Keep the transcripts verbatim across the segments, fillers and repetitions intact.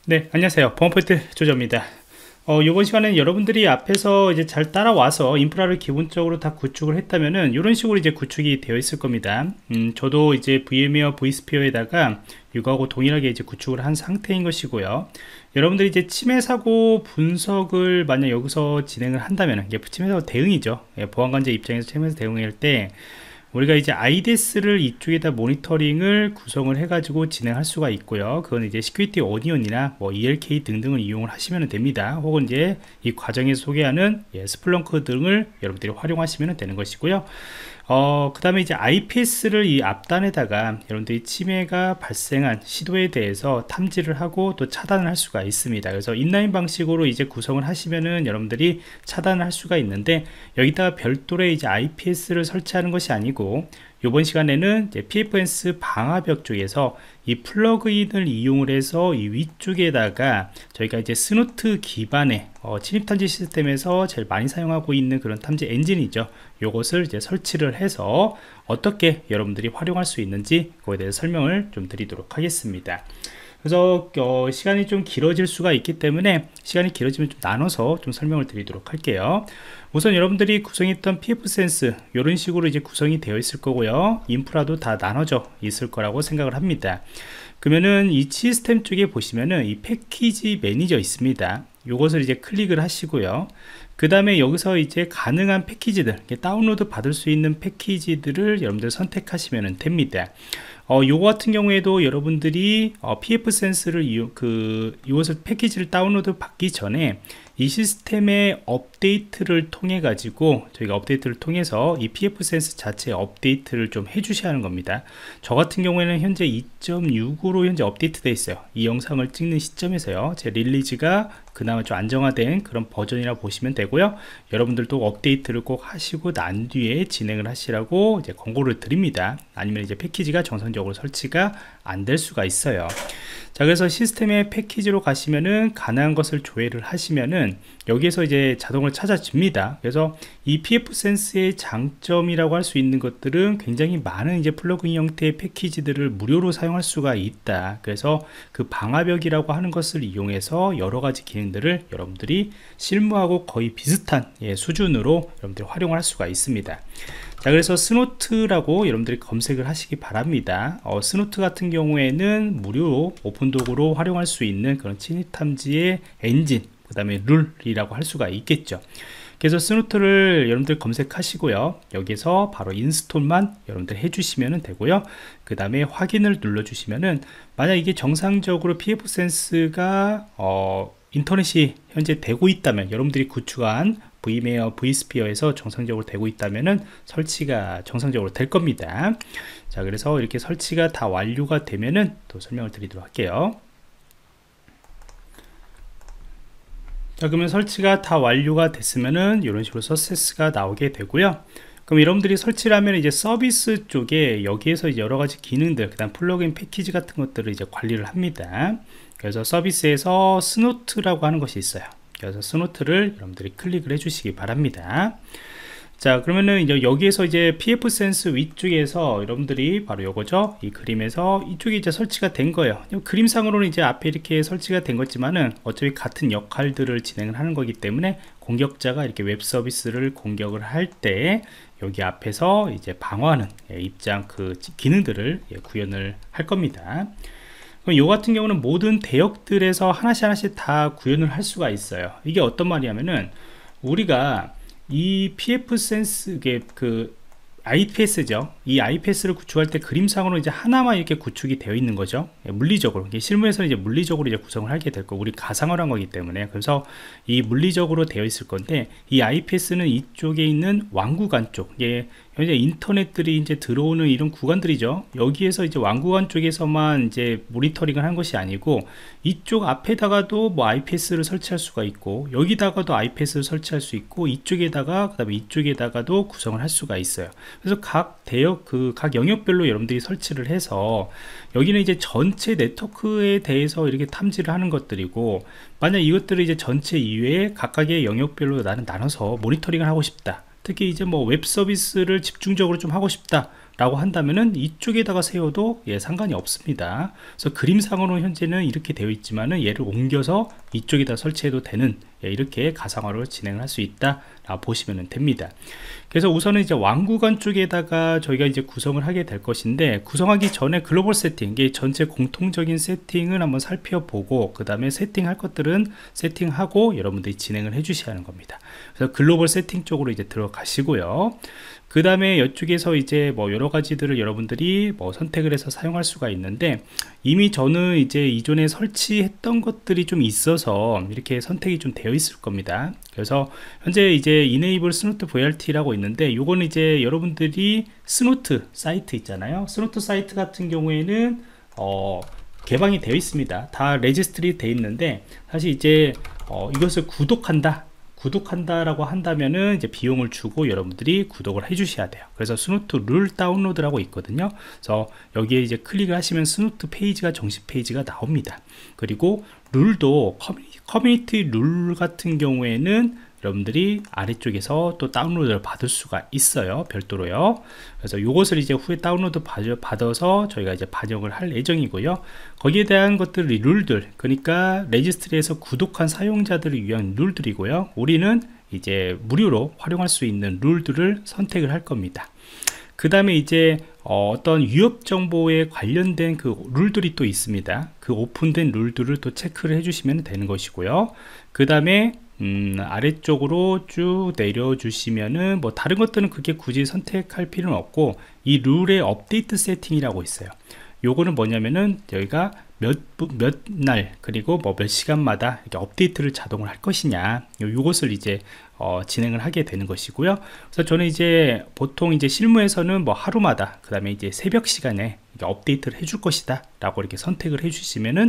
네, 안녕하세요. 보안포인트 조정입니다. 어, 이번 시간에는 여러분들이 앞에서 이제 잘 따라와서 인프라를 기본적으로 다 구축을 했다면은 이런 식으로 이제 구축이 되어 있을 겁니다. 음, 저도 이제 브이엠웨어 브이스피어에다가 이거하고 동일하게 이제 구축을 한 상태인 것이고요. 여러분들이 이제 침해 사고 분석을 만약 여기서 진행을 한다면은 이게 침해 사고 대응이죠. 예, 보안관제 입장에서 침해 사고 대응할 때 우리가 이제 아이디에스를 이쪽에다 모니터링을 구성을 해가지고 진행할 수가 있고요. 그건 이제 시큐리티 오니온이나 뭐 이엘케이 등등을 이용을 하시면 됩니다. 혹은 이제 이 과정에서 소개하는 예, 스플렁크 등을 여러분들이 활용하시면 되는 것이고요. 어, 그 다음에 이제 아이피에스를 이 앞단에다가 여러분들이 침해가 발생한 시도에 대해서 탐지를 하고 또 차단을 할 수가 있습니다. 그래서 인라인 방식으로 이제 구성을 하시면은 여러분들이 차단을 할 수가 있는데, 여기다가 별도의 이제 아이피에스를 설치하는 것이 아니고 이번 시간에는 이제 피에프엔스 방화벽 쪽에서 이 플러그인을 이용을 해서 이 위쪽에다가 저희가 이제 스노트 기반의 어, 침입 탐지 시스템에서 제일 많이 사용하고 있는 그런 탐지 엔진이죠. 요것을 이제 설치를 해서 어떻게 여러분들이 활용할 수 있는지 그거에 대해서 설명을 좀 드리도록 하겠습니다. 그래서 어, 시간이 좀 길어질 수가 있기 때문에 시간이 길어지면 좀 나눠서 좀 설명을 드리도록 할게요. 우선 여러분들이 구성했던 피에프센스 이런 식으로 이제 구성이 되어 있을 거고요. 인프라도 다 나눠져 있을 거라고 생각을 합니다. 그러면은 이 시스템 쪽에 보시면은 이 패키지 매니저 있습니다. 요것을 이제 클릭을 하시고요. 그 다음에 여기서 이제 가능한 패키지들, 다운로드 받을 수 있는 패키지들을 여러분들 선택하시면 됩니다. 어, 요거 같은 경우에도 여러분들이 어, 피에프센스를 이용, 그, 이것을 패키지를 다운로드 받기 전에 이 시스템의 업데이트를 통해 가지고 저희가 업데이트를 통해서 이 피에프센스 자체의 업데이트를 좀 해주셔야 하는 겁니다. 저 같은 경우에는 현재 이 점 육으로 현재 업데이트 되어 있어요. 이 영상을 찍는 시점에서요, 제 릴리즈가 그나마 좀 안정화된 그런 버전이라 보시면 되고요. 여러분들도 업데이트를 꼭 하시고 난 뒤에 진행을 하시라고 이제 권고를 드립니다. 아니면 이제 패키지가 정상적으로 설치가 안 될 수가 있어요. 자, 그래서 시스템의 패키지로 가시면은 가능한 것을 조회를 하시면은 여기에서 이제 자동으로 찾아집니다. 그래서 이 피에프센스의 장점이라고 할 수 있는 것들은 굉장히 많은 이제 플러그인 형태의 패키지들을 무료로 사용할 수가 있다. 그래서 그 방화벽이라고 하는 것을 이용해서 여러 가지 기능들을 여러분들이 실무하고 거의 비슷한 예, 수준으로 여러분들이 활용할 수가 있습니다. 자, 그래서 스노트라고 여러분들이 검색을 하시기 바랍니다. 어, 스노트 같은 경우에는 무료로 오픈도구로 활용할 수 있는 그런 침입탐지의 엔진, 그 다음에 룰이라고 할 수가 있겠죠. 그래서 스노트를 여러분들 검색하시고요. 여기서 바로 인스톨만 여러분들 해주시면 되고요. 그 다음에 확인을 눌러주시면은 만약 이게 정상적으로 피에프센스가 어, 인터넷이 현재 되고 있다면, 여러분들이 구축한 브이엠웨어 브이스피어에서 정상적으로 되고 있다면은 설치가 정상적으로 될 겁니다. 자, 그래서 이렇게 설치가 다 완료가 되면은 또 설명을 드리도록 할게요. 자, 그러면 설치가 다 완료가 됐으면은 이런 식으로 서세스가 나오게 되고요. 그럼 여러분들이 설치를 하면 이제 서비스 쪽에 여기에서 이제 여러 가지 기능들, 그 다음 플러그인 패키지 같은 것들을 이제 관리를 합니다. 그래서 서비스에서 스노트라고 하는 것이 있어요. 그래서 스노트를 여러분들이 클릭을 해 주시기 바랍니다. 자, 그러면은 이제 여기에서 이제 피에프센스 위쪽에서 여러분들이 바로 요거죠. 이 그림에서 이쪽이 이제 설치가 된 거예요. 그림상으로는 이제 앞에 이렇게 설치가 된 거지만은 어차피 같은 역할들을 진행을 하는 거기 때문에 공격자가 이렇게 웹 서비스를 공격을 할 때 여기 앞에서 이제 방어하는 입장 그 기능들을 구현을 할 겁니다. 그럼 요 같은 경우는 모든 대역들에서 하나씩 하나씩 다 구현을 할 수가 있어요. 이게 어떤 말이냐면은 우리가 이 피에프센스 그 아이피에스죠. 이 아이피에스를 구축할 때 그림상으로 이제 하나만 이렇게 구축이 되어 있는 거죠. 물리적으로. 실무에서는 이제 물리적으로 이제 구성을 하게 될 거고, 우리 가상화를 한 거기 때문에. 그래서 이 물리적으로 되어 있을 건데, 이 아이피에스는 이쪽에 있는 왕구간 쪽, 예, 현재 인터넷들이 이제 들어오는 이런 구간들이죠. 여기에서 이제 왕구간 쪽에서만 이제 모니터링을 한 것이 아니고, 이쪽 앞에다가도 뭐 아이피에스를 설치할 수가 있고, 여기다가도 아이피에스를 설치할 수 있고, 이쪽에다가, 그 다음에 이쪽에다가도 구성을 할 수가 있어요. 그래서 각 대역 그 각 영역별로 여러분들이 설치를 해서 여기는 이제 전체 네트워크에 대해서 이렇게 탐지를 하는 것들이고, 만약 이것들을 이제 전체 이외에 각각의 영역별로 나는 나눠서 모니터링을 하고 싶다, 특히 이제 뭐 웹 서비스를 집중적으로 좀 하고 싶다, 라고 한다면은 이쪽에다가 세워도 예, 상관이 없습니다. 그래서 그림상으로 현재는 이렇게 되어 있지만은 얘를 옮겨서 이쪽에다 설치해도 되는, 예, 이렇게 가상화로 진행을 할 수 있다 라고 보시면 됩니다. 그래서 우선은 이제 왕구간 쪽에다가 저희가 이제 구성을 하게 될 것인데, 구성하기 전에 글로벌 세팅, 이게 전체 공통적인 세팅을 한번 살펴보고 그 다음에 세팅할 것들은 세팅하고 여러분들이 진행을 해 주셔야 하는 겁니다. 그래서 글로벌 세팅 쪽으로 이제 들어가시고요. 그 다음에 이쪽에서 이제 뭐 여러 가지들을 여러분들이 뭐 선택을 해서 사용할 수가 있는데, 이미 저는 이제 이전에 설치했던 것들이 좀 있어서 이렇게 선택이 좀 되어 있을 겁니다. 그래서 현재 이제 Enable 스노트 브이알티라고 있는데, 요거는 이제 여러분들이 스노트 사이트 있잖아요. 스노트 사이트 같은 경우에는 어 개방이 되어 있습니다. 다 레지스트리 되어 있는데, 사실 이제 어 이것을 구독한다 구독한다 라고 한다면은 이제 비용을 주고 여러분들이 구독을 해 주셔야 돼요. 그래서 스노트 룰 다운로드라고 있거든요. 그래서 여기에 이제 클릭을 하시면 스노트 페이지가 정식 페이지가 나옵니다. 그리고 룰도 커뮤니티, 커뮤니티 룰 같은 경우에는 여러분들이 아래쪽에서 또 다운로드를 받을 수가 있어요, 별도로요. 그래서 이것을 이제 후에 다운로드 받아서 저희가 이제 반영을 할 예정이고요. 거기에 대한 것들, 룰들, 그러니까 레지스트리에서 구독한 사용자들을 위한 룰들이고요. 우리는 이제 무료로 활용할 수 있는 룰들을 선택을 할 겁니다. 그 다음에 이제 어, 어떤 위협 정보에 관련된 그 룰들이 또 있습니다. 그 오픈된 룰들을 또 체크를 해주시면 되는 것이고요. 그 다음에 음, 아래쪽으로 쭉 내려주시면은 뭐 다른 것들은 그게 굳이 선택할 필요는 없고, 이 룰의 업데이트 세팅이라고 있어요. 요거는 뭐냐면은 저희가 몇, 몇 날, 그리고 뭐 몇 시간마다 이렇게 업데이트를 자동을 할 것이냐, 요, 요것을 이제 어, 진행을 하게 되는 것이고요. 그래서 저는 이제 보통 이제 실무에서는 뭐 하루마다, 그 다음에 이제 새벽 시간에 업데이트를 해줄 것이다 라고 이렇게 선택을 해주시면은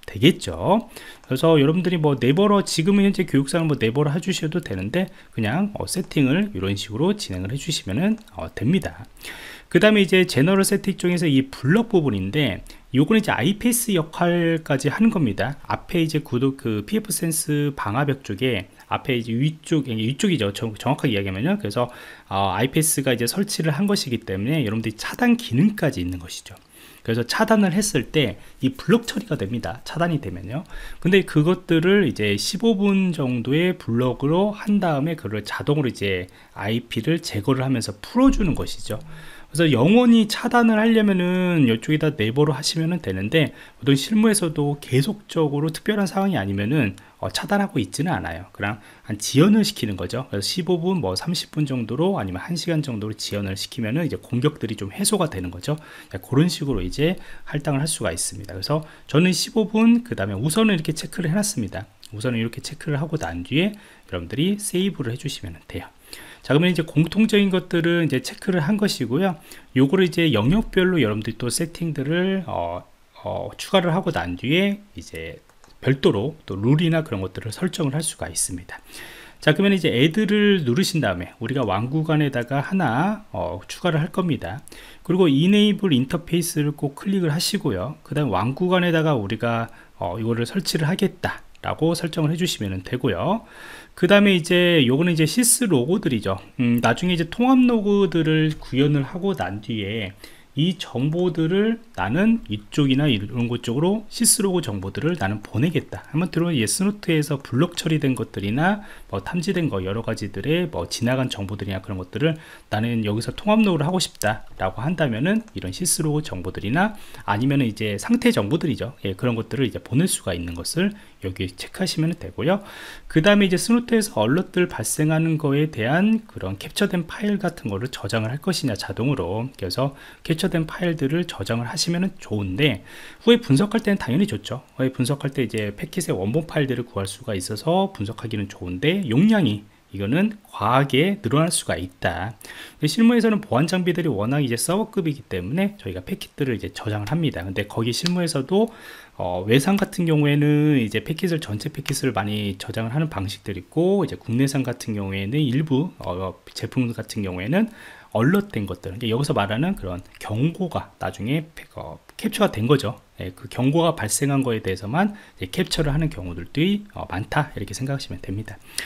되겠죠. 그래서 여러분들이 뭐 네버러, 지금은 현재 교육상을 뭐 네버러 해주셔도 되는데, 그냥 어, 세팅을 이런 식으로 진행을 해주시면 어, 됩니다. 그 다음에 이제 제너럴 세팅 쪽에서 이 블럭 부분인데, 요거는 이제 아이피에스 역할까지 하는 겁니다. 앞에 이제 구독 그 피에프 센스 방화벽 쪽에 앞에 이제 위쪽, 위쪽이죠. 정, 정확하게 이야기하면요. 그래서 어, 아이피에스가 이제 설치를 한 것이기 때문에 여러분들이 차단 기능까지 있는 것이죠. 그래서 차단을 했을 때 이 블럭 처리가 됩니다. 차단이 되면요. 근데 그것들을 이제 십오 분 정도의 블럭으로 한 다음에 그걸 자동으로 이제 아이피를 제거를 하면서 풀어주는 것이죠. 그래서 영원히 차단을 하려면은 이쪽에다 네버로 하시면 되는데, 보통 실무에서도 계속적으로 특별한 상황이 아니면은 어, 차단하고 있지는 않아요. 그냥 한 지연을 시키는 거죠. 그래서 십오 분, 뭐 삼십 분 정도로, 아니면 한 시간 정도로 지연을 시키면은 이제 공격들이 좀 해소가 되는 거죠. 그런 식으로 이제 할당을 할 수가 있습니다. 그래서 저는 십오 분, 그 다음에 우선은 이렇게 체크를 해놨습니다. 우선은 이렇게 체크를 하고 난 뒤에 여러분들이 세이브를 해주시면 돼요. 자, 그러면 이제 공통적인 것들은 이제 체크를 한 것이고요. 요거를 이제 영역별로 여러분들이 또 세팅들을 어, 어, 추가를 하고 난 뒤에 이제 별도로 또 룰이나 그런 것들을 설정을 할 수가 있습니다. 자, 그러면 이제 애드를 누르신 다음에 우리가 왕구간에다가 하나 어, 추가를 할 겁니다. 그리고 Enable 인터페이스를 꼭 클릭을 하시고요. 그 다음 왕구간에다가 우리가 어, 이거를 설치를 하겠다 라고 설정을 해주시면 되고요. 그 다음에 이제 요거는 이제 시스 로고들이죠. 음, 나중에 이제 통합 로고들을 구현을 하고 난 뒤에 이 정보들을 나는 이쪽이나 이런 곳 쪽으로 시스로그 정보들을 나는 보내겠다. 한번 들어보면 예스노트에서 블록 처리된 것들이나 뭐 탐지된 거 여러 가지들의 뭐 지나간 정보들이나 그런 것들을 나는 여기서 통합 로그를 하고 싶다 라고 한다면은 이런 시스로그 정보들이나 아니면은 이제 상태 정보들이죠. 예, 그런 것들을 이제 보낼 수가 있는 것을 여기 체크하시면 되고요. 그 다음에 이제 스노트에서 얼럿들 발생하는 거에 대한 그런 캡처된 파일 같은 거를 저장을 할 것이냐 자동으로. 그래서 캡처된 파일들을 저장을 하시면 좋은데, 후에 분석할 때는 당연히 좋죠. 후에 분석할 때 이제 패킷의 원본 파일들을 구할 수가 있어서 분석하기는 좋은데, 용량이 이거는 과하게 늘어날 수가 있다. 실무에서는 보안 장비들이 워낙 이제 서버급이기 때문에 저희가 패킷들을 이제 저장을 합니다. 근데 거기 실무에서도 어, 외상 같은 경우에는 이제 패킷을 전체 패킷을 많이 저장을 하는 방식들이 있고, 이제 국내산 같은 경우에는 일부 어, 제품 같은 경우에는 얼럿된 것들, 그러니까 여기서 말하는 그런 경고가 나중에 어, 캡처가 된 거죠. 예, 그 경고가 발생한 거에 대해서만 이제 캡처를 하는 경우들도 어, 많다 이렇게 생각하시면 됩니다.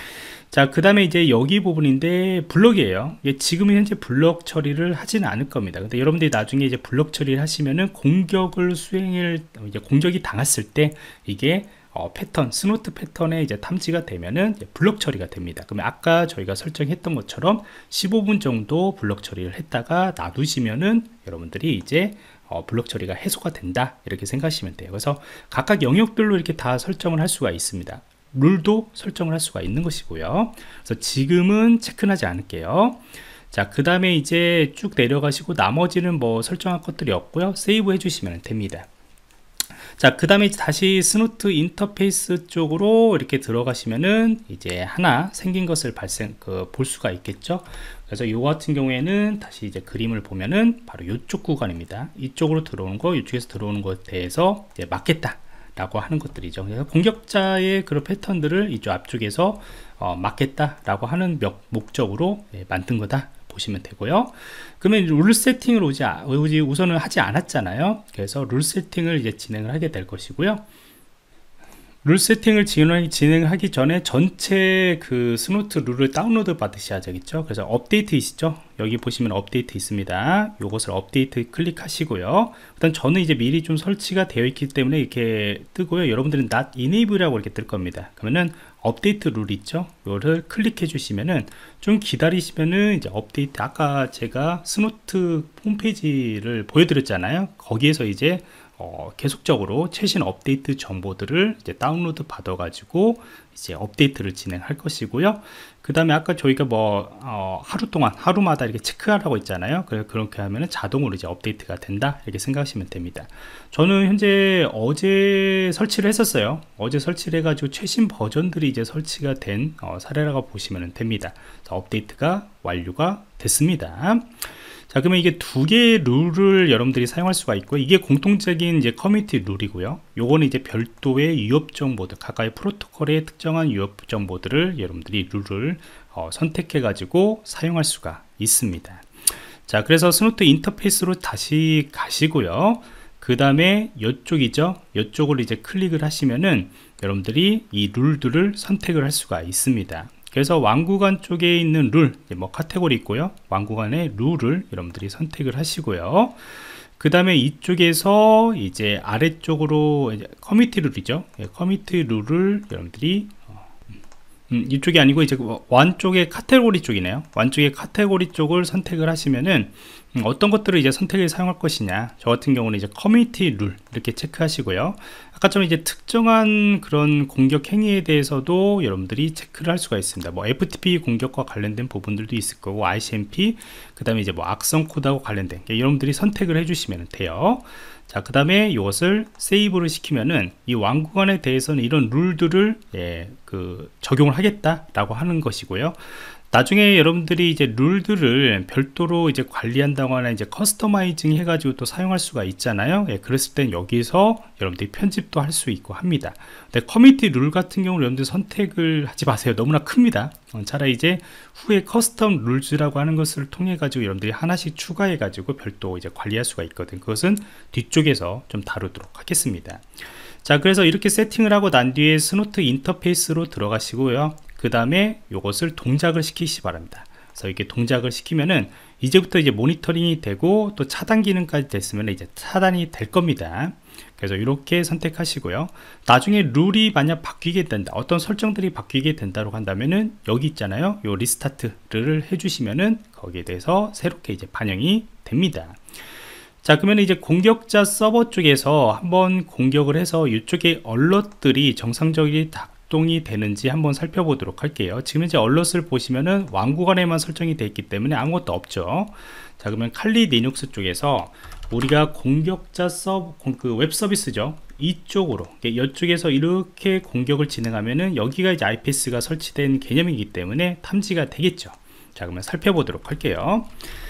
자, 그 다음에 이제 여기 부분인데 블럭이에요. 예, 지금은 현재 블럭 처리를 하지는 않을 겁니다. 근데 여러분들이 나중에 이제 블럭 처리를 하시면은 공격을 수행을 이제 공격이 당했을 때 이게 어, 패턴, 스노트 패턴에 이제 탐지가 되면은 이제 블럭 처리가 됩니다. 그러면 아까 저희가 설정했던 것처럼 십오 분 정도 블럭 처리를 했다가 놔두시면은 여러분들이 이제 어, 블럭 처리가 해소가 된다, 이렇게 생각하시면 돼요. 그래서 각각 영역별로 이렇게 다 설정을 할 수가 있습니다. 룰도 설정을 할 수가 있는 것이고요. 그래서 지금은 체크하지 않을게요. 자, 그 다음에 이제 쭉 내려가시고 나머지는 뭐 설정할 것들이 없고요. 세이브 해주시면 됩니다. 자, 그 다음에 다시 스노트 인터페이스 쪽으로 이렇게 들어가시면은 이제 하나 생긴 것을 발생 그 볼 수가 있겠죠. 그래서 이 같은 경우에는 다시 이제 그림을 보면은 바로 이쪽 구간입니다. 이쪽으로 들어오는 거, 이쪽에서 들어오는 것에 대해서 이제 막겠다 라고 하는 것들이죠. 그래서 공격자의 그런 패턴들을 이쪽 앞쪽에서 어, 막겠다라고 하는 목적으로 예, 만든 거다 보시면 되고요. 그러면 룰 세팅을 오지, 오지 우선은 하지 않았잖아요. 그래서 룰 세팅을 이제 진행을 하게 될 것이고요. 룰 세팅을 진행하기 전에 전체 그 스노트 룰을 다운로드 받으셔야 되겠죠. 그래서 업데이트 있죠. 여기 보시면 업데이트 있습니다. 요것을 업데이트 클릭하시고요. 일단 저는 이제 미리 좀 설치가 되어 있기 때문에 이렇게 뜨고요. 여러분들은 not enable이라고 이렇게 뜰 겁니다. 그러면은 업데이트 룰 있죠. 요를 클릭해 주시면은 좀 기다리시면은 이제 업데이트, 아까 제가 스노트 홈페이지를 보여드렸잖아요. 거기에서 이제 어, 계속적으로 최신 업데이트 정보들을 이제 다운로드 받아 가지고 이제 업데이트를 진행할 것이고요. 그 다음에 아까 저희가 뭐 어, 하루 동안 하루마다 이렇게 체크하라고 했잖아요. 그래서 그렇게 하면 자동으로 이제 업데이트가 된다, 이렇게 생각하시면 됩니다. 저는 현재 어제 설치를 했었어요. 어제 설치를 해가지고 최신 버전들이 이제 설치가 된 어, 사례라고 보시면 됩니다. 자, 업데이트가 완료가 됐습니다. 자, 그러면 이게 두 개의 룰을 여러분들이 사용할 수가 있고, 이게 공통적인 이제 커뮤니티 룰이고요. 요거는 이제 별도의 유협 정보들, 각각의 프로토콜의 특정한 유협 정보들을 여러분들이 룰을 어, 선택해 가지고 사용할 수가 있습니다. 자, 그래서 스노트 인터페이스로 다시 가시고요. 그 다음에 이쪽이죠. 이쪽을 이제 클릭을 하시면은 여러분들이 이 룰들을 선택을 할 수가 있습니다. 그래서 왕구간 쪽에 있는 룰, 뭐 카테고리 있고요. 왕구간의 룰을 여러분들이 선택을 하시고요. 그 다음에 이쪽에서 이제 아래쪽으로 이제 커뮤니티 룰이죠. 커뮤니티 룰을 여러분들이 음, 이쪽이 아니고 이제 완 쪽의 카테고리 쪽이네요. 완 쪽의 카테고리 쪽을 선택을 하시면은 음, 어떤 것들을 이제 선택을 사용할 것이냐. 저 같은 경우는 이제 커뮤니티 룰 이렇게 체크하시고요. 아까처럼 이제 특정한 그런 공격 행위에 대해서도 여러분들이 체크를 할 수가 있습니다. 뭐 에프티피 공격과 관련된 부분들도 있을 거고, 아이씨엠피, 그 다음에 이제 뭐 악성 코드하고 관련된 여러분들이 선택을 해주시면 돼요. 자, 그 다음에 이것을 세이브를 시키면은 이 왕구간에 대해서는 이런 룰들을 예, 그 적용을 하겠다라고 하는 것이고요. 나중에 여러분들이 이제 룰들을 별도로 이제 관리한다거나 이제 커스터마이징 해가지고 또 사용할 수가 있잖아요. 예, 그랬을 땐 여기서 여러분들이 편집도 할 수 있고 합니다. 근데 커뮤니티 룰 같은 경우는 여러분들 선택을 하지 마세요. 너무나 큽니다. 어, 차라리 이제 후에 커스텀 룰즈라고 하는 것을 통해 가지고 여러분들이 하나씩 추가해 가지고 별도 이제 관리할 수가 있거든. 그것은 뒤쪽에서 좀 다루도록 하겠습니다. 자, 그래서 이렇게 세팅을 하고 난 뒤에 스노트 인터페이스로 들어가시고요. 그 다음에 이것을 동작을 시키시기 바랍니다. 그래서 이렇게 동작을 시키면은 이제부터 이제 모니터링이 되고 또 차단 기능까지 됐으면 이제 차단이 될 겁니다. 그래서 이렇게 선택하시고요. 나중에 룰이 만약 바뀌게 된다, 어떤 설정들이 바뀌게 된다고 한다면은 여기 있잖아요. 요 리스타트를 해주시면은 거기에 대해서 새롭게 이제 반영이 됩니다. 자, 그러면 이제 공격자 서버 쪽에서 한번 공격을 해서 이쪽에 얼럿들이 정상적이 작동이 되는지 한번 살펴보도록 할게요. 지금 이제 얼럿을 보시면은 왕구간에만 설정이 되어 있기 때문에 아무것도 없죠. 자, 그러면 칼리 리눅스 쪽에서 우리가 공격자 서버, 그 웹 서비스죠. 이쪽으로, 이쪽에서 이렇게 공격을 진행하면은 여기가 이제 아이피에스가 설치된 개념이기 때문에 탐지가 되겠죠. 자, 그러면 살펴보도록 할게요.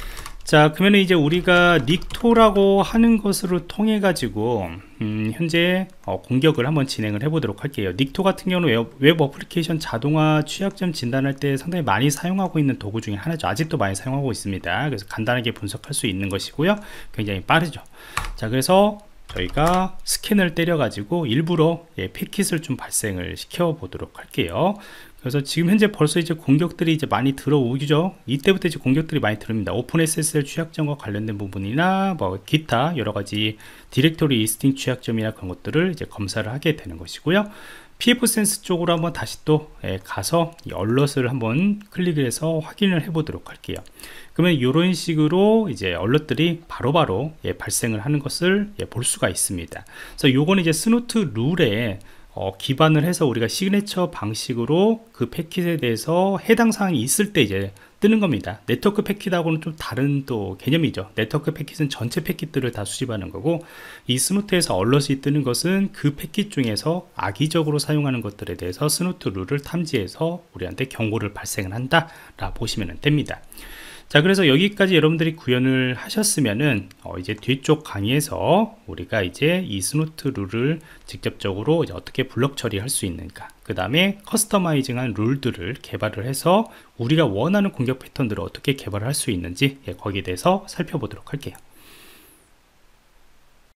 자, 그러면 이제 우리가 닉토라고 하는 것으로 통해 가지고 음, 현재 어, 공격을 한번 진행을 해 보도록 할게요. 닉토 같은 경우는 웹, 웹 어플리케이션 자동화 취약점 진단할 때 상당히 많이 사용하고 있는 도구 중에 하나죠. 아직도 많이 사용하고 있습니다. 그래서 간단하게 분석할 수 있는 것이고요. 굉장히 빠르죠. 자, 그래서 저희가 스캔을 때려 가지고 일부러 예, 패킷을 좀 발생을 시켜 보도록 할게요. 그래서 지금 현재 벌써 이제 공격들이 이제 많이 들어오죠. 이때부터 이제 공격들이 많이 들어옵니다. 오픈에스에스엘 취약점과 관련된 부분이나 뭐 기타 여러 가지 디렉토리 리스팅 취약점이나 그런 것들을 이제 검사를 하게 되는 것이고요. 피에프센스 쪽으로 한번 다시 또 가서 이 얼럿을 한번 클릭을 해서 확인을 해 보도록 할게요. 그러면 이런 식으로 이제 얼럿들이 바로바로 예, 발생을 하는 것을 예, 볼 수가 있습니다. 그래서 요거는 이제 스노트 룰에 어, 기반을 해서 우리가 시그네처 방식으로 그 패킷에 대해서 해당 사항이 있을 때 이제 뜨는 겁니다. 네트워크 패킷하고는 좀 다른 또 개념이죠. 네트워크 패킷은 전체 패킷들을 다 수집하는 거고, 이 스노트에서 얼럿이 뜨는 것은 그 패킷 중에서 악의적으로 사용하는 것들에 대해서 스노트 룰을 탐지해서 우리한테 경고를 발생을 한다 라 보시면 됩니다. 자, 그래서 여기까지 여러분들이 구현을 하셨으면은 어 이제 뒤쪽 강의에서 우리가 이제 이 스노트 룰을 직접적으로 이제 어떻게 블럭 처리할 수 있는가, 그 다음에 커스터마이징한 룰들을 개발을 해서 우리가 원하는 공격 패턴들을 어떻게 개발할 수 있는지 예, 거기에 대해서 살펴보도록 할게요.